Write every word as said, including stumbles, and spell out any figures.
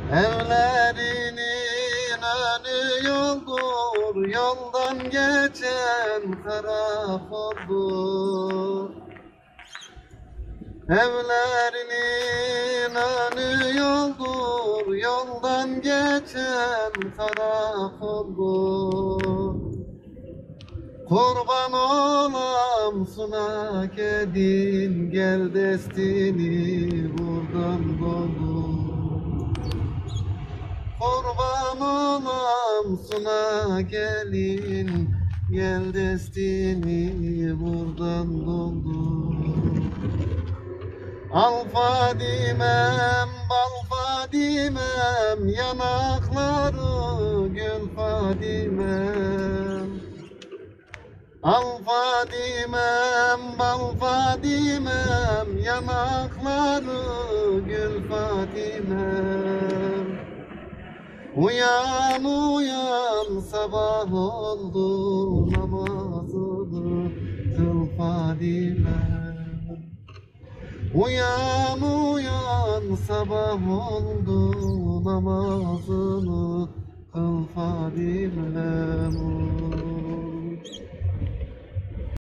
Evlerinin önü yoldur, yoldan geçen karakoldur. Evlerinin önü yoldur, yoldan geçen karakoldur. Kurban olam suna kedin, gel destini buradan doldur. Kurban olam suna gelin, gel destini buradan doldur. Al Fadimem, bal Fadimem, yanakları gül Fadimem. Al Fadimem, bal Fadimem, yanakları gül Fadimem. Uyan uyan sabah oldu, namazını kıl Fadimem. Uyan uyan sabah oldu, namazını kıl Fadimem.